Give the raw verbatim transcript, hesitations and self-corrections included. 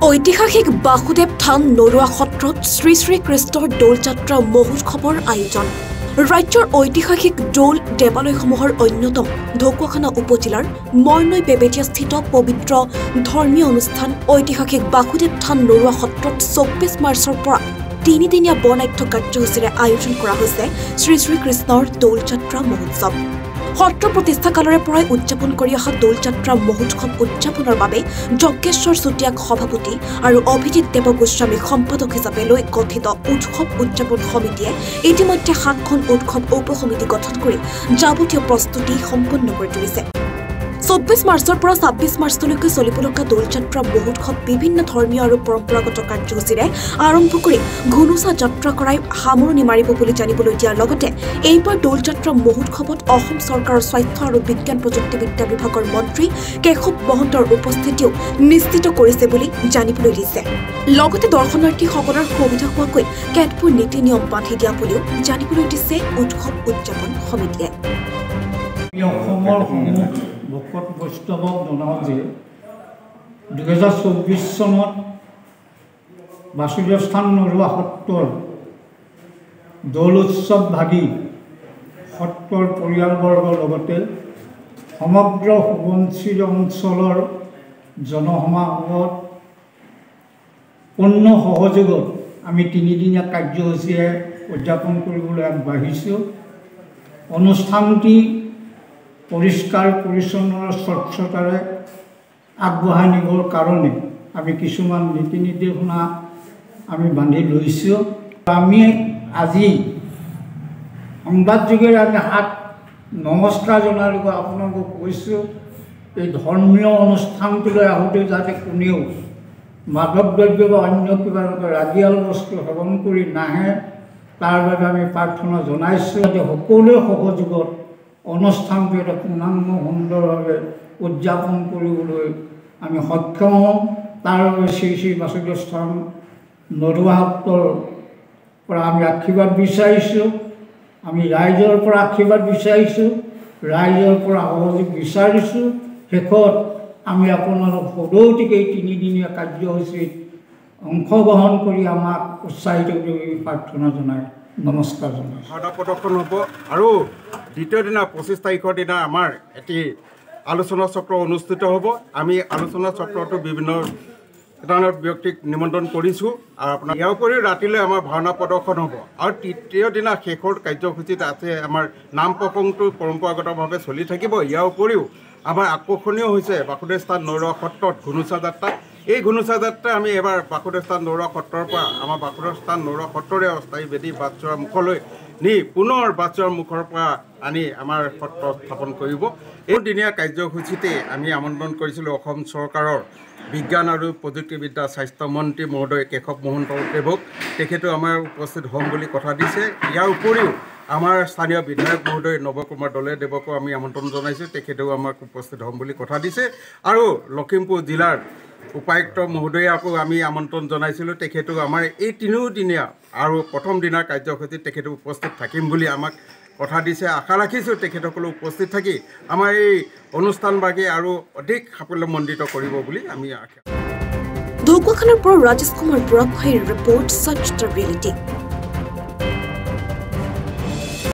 ঐতিহাসিক বাসুদেৱ থান নৰুৱা সত্ৰত শ্ৰী শ্ৰী কৃষ্ণৰ দৌল যাত্ৰা মহোৎসৱৰ আয়োজন। ৰাজ্যৰ ঐতিহাসিক দৌল দেৱালয়সমূহৰ অন্যতম ঢকুৱাখানা উপজিলাৰ মৰনৈ বেবেটিয়াস্থিত পবিত্ৰ ধৰ্মীয় অনুষ্ঠান ঐতিহাসিক বাসুদেৱ থান নৰুৱা সত্ৰত চৌব্বিছ মাৰ্চৰ পৰা তিনিদিনীয়া বৰ্ণাঢ্য কাৰ্যসূচীৰে আয়োজন কৰা হৈছে শ্ৰী শ্ৰী কৃষ্ণৰ দৌল যাত্ৰা মহোৎসৱ। সত্ৰ প্ৰতিষ্ঠা কালৰে পৰাই উদযাপন কৰি অহা দৌল যাত্ৰা মহোৎসৱ উদযাপনৰ বাবে যজ্ঞেশ্বৰ চুতীয়াক সভাপতি আৰু অভিজিৎ দেৱ গোস্বামীক সম্পাদক হিচাপে লৈ গঠিত উৎসৱ উদযাপন সমিতিয়ে ইতিমধ্যে সাতখন উৎসৱ উপসমিতি গঠন কৰি যাৱতীয় প্ৰস্তুতি সম্পন্ন কৰি তুলিছে। চৌব্বিছ মাৰ্চৰ পৰা ছাব্বিছ মাৰ্চলৈকে চলিবলগা দৌল যাত্ৰা মহোৎসৱ বিভিন্ন ধৰ্মীয় আৰু পৰম্পৰাগত কাৰ্যসূচীৰে আৰম্ভ কৰি ঘুনুচা যাত্ৰা কৰাই সামৰণি মাৰিব বুলি জানিবলৈ দিয়াৰ লগতে এইবাৰ দৌল যাত্ৰা মহোৎসৱত অসম চৰকাৰৰ স্বাস্থ্য আৰু বিজ্ঞান প্ৰযুক্তিবিদ্যা বিভাগৰ মন্ত্ৰী কেশৱ মহন্তৰ উপস্থিতিও নিশ্চিত কৰিছে বুলি জানিবলৈ দিছে। লগতে দৰ্শনাৰ্থীসকলৰ সুবিধা হোৱাকৈ কেতবোৰ নীতি নিয়ম বান্ধি দিয়া বুলিও জানিবলৈ দিছে উৎসৱ উদযাপন সমিতিয়ে। ভকত বৈষ্ণৱক জনাওঁ যে দুহেজাৰ চৌব্বিছ চনত বাসুদেৱ থান নৰুৱা সত্ৰৰ দৌল উৎসৱ ভাগি সত্ৰৰ পৰিয়ালবৰ্গৰ লগতে সমগ্ৰ সোৱণশিৰি অঞ্চলৰ জনসমাগমত পূৰ্ণ সহযোগত আমি তিনিদিনীয়া কাৰ্যসূচীৰে উদযাপন কৰিবলৈ আগবাঢ়িছোঁ। অনুষ্ঠানটি পৰিষ্কাৰ পৰিচ্ছন্ন স্বচ্ছতাৰে আগবঢ়াই নিবৰ কাৰণে আমি কিছুমান নীতি নিৰ্দেশনা আমি বান্ধি লৈছোঁ। আমি আজি সংবাদযোগে আমি হাত নমস্কাৰ জনালোঁ আপোনালোকক কৈছোঁ, এই ধৰ্মীয় অনুষ্ঠানটোলৈ আহোঁতে যাতে কোনেও মাদক দ্ৰব্য বা অন্য কিবা ৰাগিয়াল বস্তু সেৱন কৰি নাহে তাৰ বাবে আমি প্ৰাৰ্থনা জনাইছোঁ। যাতে সকলোৱে সহযোগত অনুষ্ঠানটো এটা পূৰ্ণাংগ সুন্দৰভাৱে উদযাপন কৰিবলৈ আমি সক্ষম হওঁ, তাৰ বাবে শ্ৰী শ্ৰী বাসুদেৱ থান নৰুৱা সত্ৰৰ পৰা আমি আশীৰ্বাদ বিচাৰিছোঁ। আমি ৰাইজৰ পৰা আশীৰ্বাদ বিচাৰিছোঁ, ৰাইজৰ পৰা সহযোগ বিচাৰিছোঁ। শেষত আমি আপোনালোক সদৌতিকে এই তিনিদিনীয়া কাৰ্যসূচীত অংশগ্ৰহণ কৰি আমাক উৎসাহিত কৰি প্ৰাৰ্থনা জনাই নমস্কাৰ জনাই ভাওনা প্ৰদৰ্শন হ'ব। আৰু দ্বিতীয় দিনা পঁচিছ তাৰিখৰ দিনা আমাৰ এটি আলোচনা চক্ৰ অনুষ্ঠিত হ'ব। আমি আলোচনা চক্ৰটো বিভিন্ন ধৰণৰ ব্যক্তিক নিমন্ত্ৰণ কৰিছোঁ। আৰু আপোনাৰ ইয়াৰ উপৰিও ৰাতিলৈ আমাৰ ভাওনা প্ৰদৰ্শন হ'ব। আৰু তৃতীয় দিনা শেষৰ কাৰ্যসূচীত আছে আমাৰ নাম প্ৰসংগটো পৰম্পৰাগতভাৱে চলি থাকিব। ইয়াৰ উপৰিও আমাৰ আকৰ্ষণীয় হৈছে বাসুদেৱ থান নৰুৱা সত্ৰত ঘুনুচা যাত্ৰা। এই ঘুনুচা যাত্ৰা আমি এবাৰ বাসুদেৱ থান নৰুৱা সত্ৰৰ পৰা আমাৰ বাসুদেৱ থান নৰুৱা সত্ৰৰে অস্থায়ী বেদী বাটচৰাৰ মুখলৈ নি পুনৰ বাটচৰাৰ মুখৰ পৰা আনি আমাৰ সত্ৰ স্থাপন কৰিব। এই দিনীয়া কাৰ্যসূচীতে আমি আমন্ত্ৰণ কৰিছিলোঁ অসম চৰকাৰৰ বিজ্ঞান আৰু প্ৰযুক্তিবিদ্যা স্বাস্থ্যমন্ত্ৰী মহোদয় কেশৱ মহন্ত দেৱক। তেখেতেও আমাৰ উপস্থিত হ'ম বুলি কথা দিছে। ইয়াৰ উপৰিও আমাৰ স্থানীয় বিধায়ক মহোদয় নৱ কুমাৰ দলে দেৱকো আমি আমন্ত্ৰণ জনাইছোঁ, তেখেতেও আমাক উপস্থিত হ'ম বুলি কথা দিছে। আৰু লখিমপুৰ জিলাৰ উপায়ুক্ত মহোদয়াকো আমি আমন্ত্ৰণ জনাইছিলোঁ, তেখেতেও আমাৰ এই তিনিওদিনীয়া আৰু প্ৰথম দিনাৰ কাৰ্যসূচীত তেখেতে উপস্থিত থাকিম বুলি আমাক কথা দিছে। আশা ৰাখিছোঁ তেখেতসকলে উপস্থিত থাকি আমাৰ এই অনুষ্ঠানভাগি আৰু অধিক সাফল্যমণ্ডিত কৰিব বুলি আমি আশা। ঢকুৱাখানাৰ পৰা ৰাজেশ কুমাৰ বুঢ়াগোহাঁইৰ ৰিপৰ্ট, সচ দ্য ৰিয়েলিটি।